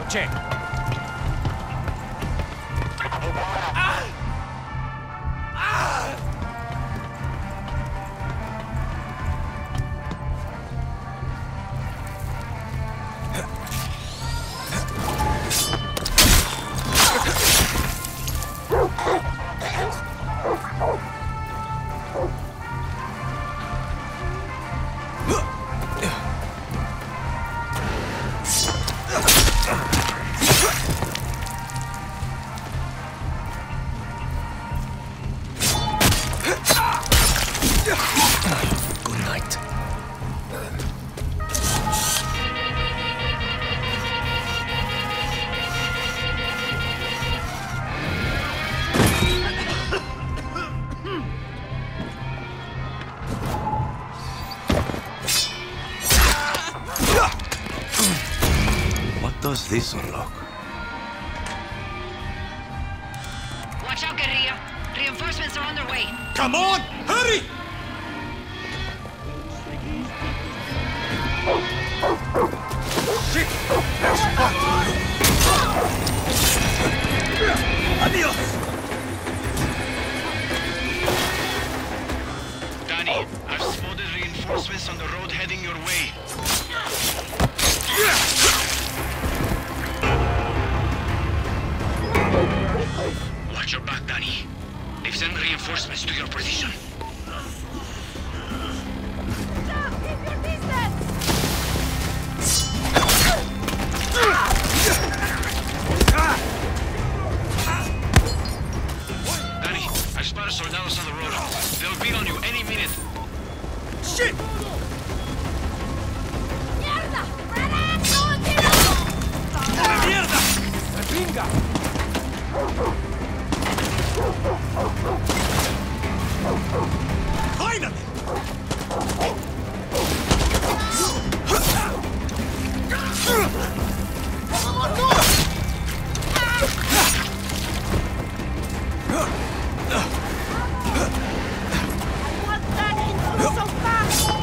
Check. Good night. What does this unlock? Watch out, guerrilla. Reinforcements are on their way. Come on! Hurry! Shit! Adios! Danny, I've spotted reinforcements on the road heading your way. Watch your back, Danny. They've sent reinforcements to your position. Danny, I've spotted soldados on the road. They'll be on you any minute. Shit! ¡Mierda! ¡Para! ¡Mierda! ¡Venga! Finally! I want that info so fast!